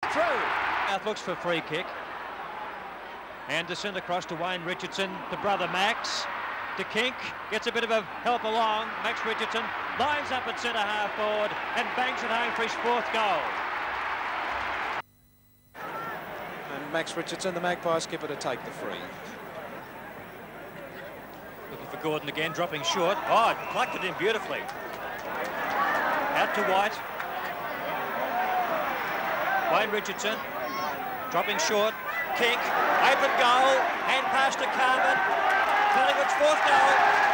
through. South looks for a free kick. Anderson across to Wayne Richardson, to brother Max, to Kink, gets a bit of a help along. Max Richardson lines up at centre half forward and bangs it home for his 4th goal. And Max Richardson, the Magpie skipper, to take the free. Looking for Gordon again, dropping short. Oh, plucked it in beautifully. Out to Wight. Wayne Richardson, dropping short. Kink, open goal, hand pass to Carmen. Collingwood's 4th goal.